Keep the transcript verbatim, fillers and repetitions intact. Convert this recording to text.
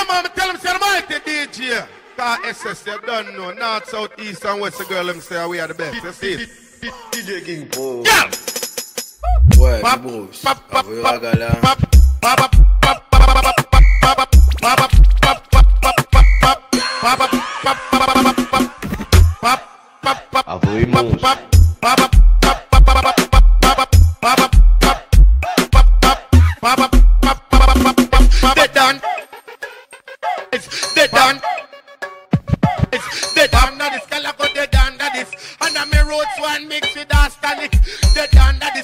man, tell him, say, I'm mighty D J. Cause S S, you don't know. North, south, east, and west, the girl, them say, we are the best. You see it? D J King Paul. Yeah! Ouais, Bbros Ragga là. Afro il mange. They done. It's they done. It's they done. That is color, they done. That is. And me roots one mix with us, and it. They done. That